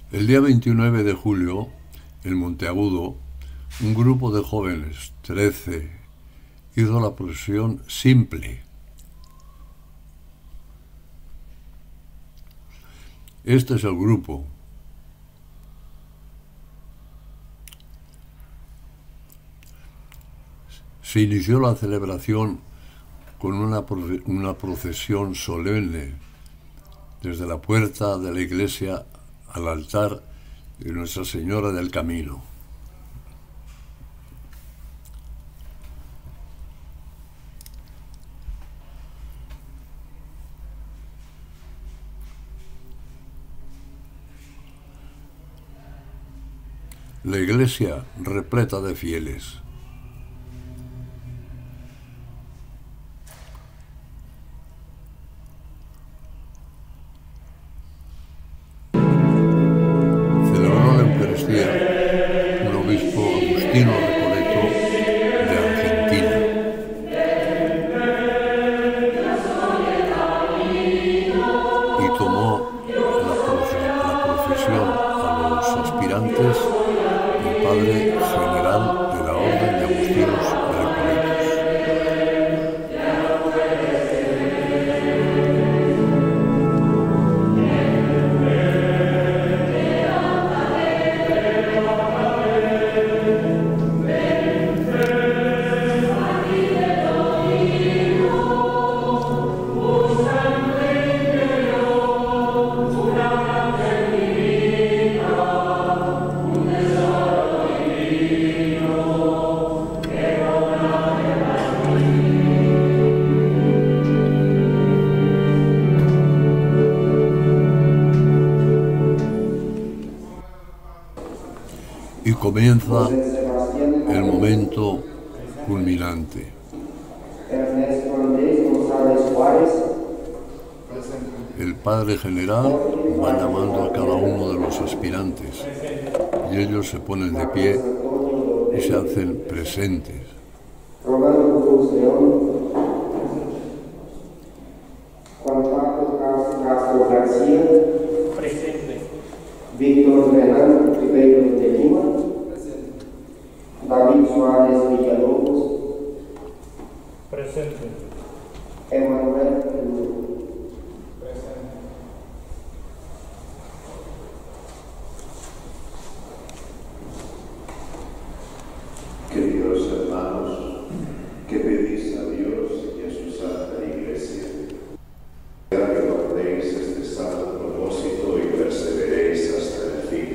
El día 29 de julio, en Monteagudo, un grupo de jóvenes, 13, hizo la procesión simple. Este es el grupo. Se inició la celebración con una procesión solemne desde la puerta de la iglesia al altar de Nuestra Señora del Camino. La iglesia repleta de fieles. Celebró la Eucaristía un obispo Agustino Recoleto de Argentina. Y tomó la profesión a los aspirantes el Padre General de la Orden de Agustinos Recoletos. Y comienza el momento culminante. El Padre General va llamando a cada uno de los aspirantes y ellos se ponen de pie y se hacen presentes. Víctor Renan Ribeiro de Lima, David Suárez Villalobos, presente. Emanuel presente. Queridos hermanos, que pedís a Dios y a su Santa Iglesia, que guardéis este santo propósito y perseveréis hasta el fin.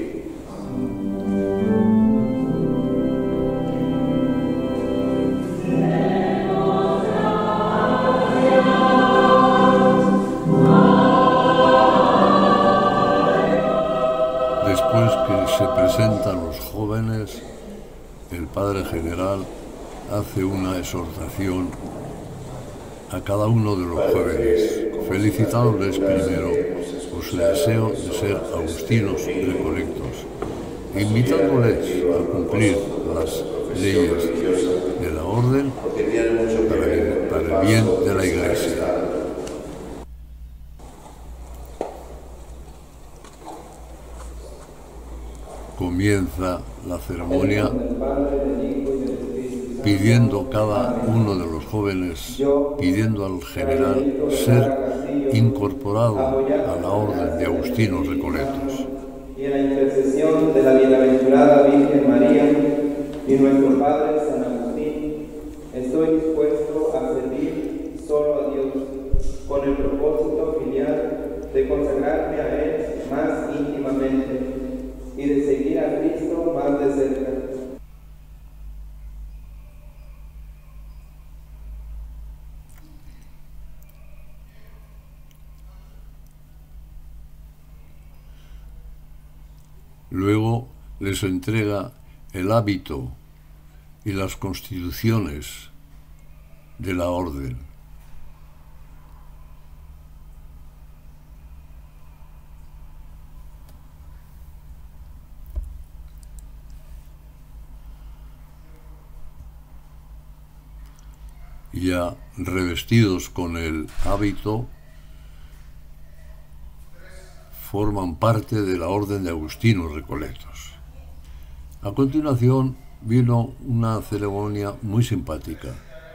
Después que se presentan los jóvenes, el Padre General hace una exhortación a cada uno de los jóvenes, felicitándoles primero por su deseo de ser agustinos recolectos, invitándoles a cumplir las leyes de la orden para el bien de la Iglesia. Comienza la ceremonia pidiendo cada uno de los jóvenes, pidiendo al general ser incorporado a la orden de Agustinos Recoletos. Y en la intercesión de la bienaventurada Virgen María y nuestro Padre San Agustín, estoy dispuesto a servir solo a Dios, con el propósito filial de consagrarme a Él más íntimamente y de seguir a Cristo más de cerca. Luego les entrega el hábito y las constituciones de la orden. Ya revestidos con el hábito, forman parte de la Orden de Agustinos Recoletos. A continuación vino una ceremonia muy simpática,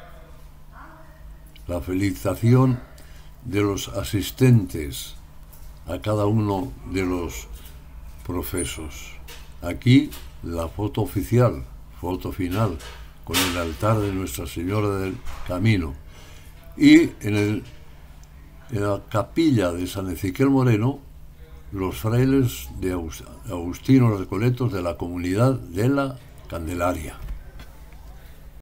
la felicitación de los asistentes a cada uno de los profesos. Aquí la foto oficial, foto final, con el altar de Nuestra Señora del Camino. Y en la capilla de San Ezequiel Moreno, los frailes de Agustinos Recoletos de la Comunidad de la Candelaria.